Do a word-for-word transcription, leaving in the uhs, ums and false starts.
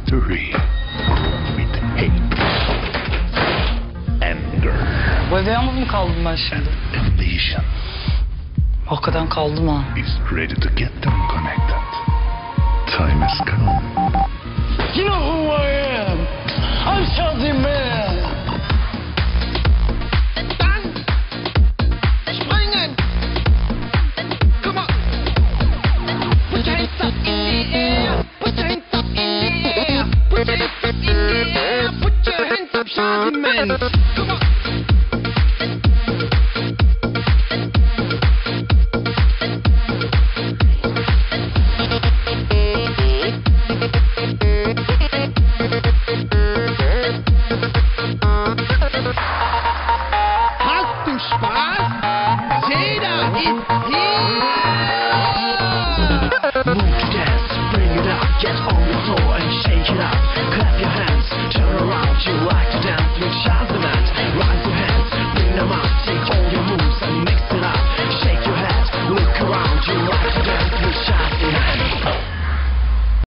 Mystery with hate, anger, Bu evde yalnız mı kaldım ben şimdi? ambition Hakikaten kaldım ha. is ready to get them connected. Time has come. You know who I am? I'm Şaziment'ten. Springen! Come on! Put your hands up in the air! Put your hands up in the air! Put your hands up in the air! Put your hands up, Shazzyman! Come on!